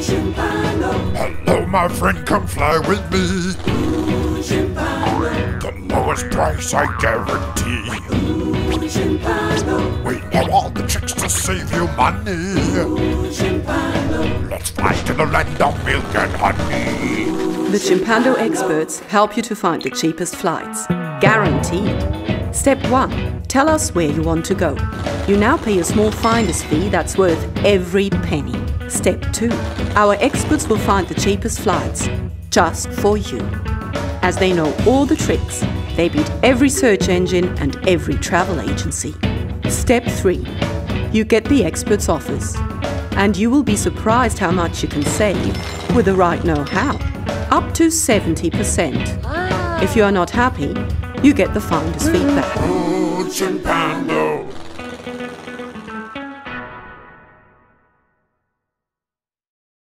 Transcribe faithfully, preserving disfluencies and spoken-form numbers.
Chimpando. Hello, my friend, come fly with me. Ooh, Chimpando. The lowest price I guarantee. Ooh, Chimpando. We know all the tricks to save you money. Ooh, Chimpando. Let's fly to the land of milk and honey. The Chimpando experts help you to find the cheapest flights. Guaranteed. Step one. Tell us where you want to go. You now pay a small finder's fee that's worth every penny. Step two. Our experts will find the cheapest flights just for you. As they know all the tricks, they beat every search engine and every travel agency. Step three. You get the experts' offers. And you will be surprised how much you can save with the right know-how. Up to seventy percent. If you are not happy, you get the finder's feedback. Ooh, Chimpando.